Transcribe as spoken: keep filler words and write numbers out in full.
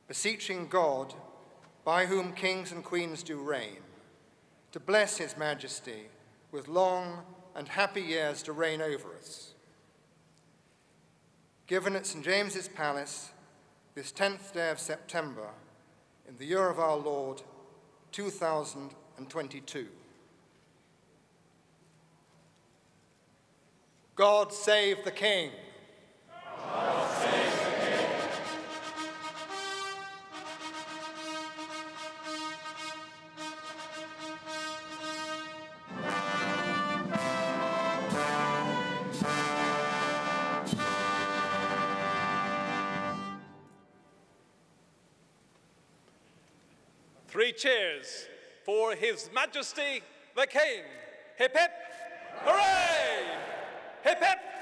beseeching God, by whom kings and queens do reign, to bless his majesty with long and happy years to reign over us. Given at St James's Palace this tenth day of September in the year of our Lord, two thousand twenty-two. God save the King. God save the King. Three cheers for His Majesty the King. Hip hip, hooray! Hip hip,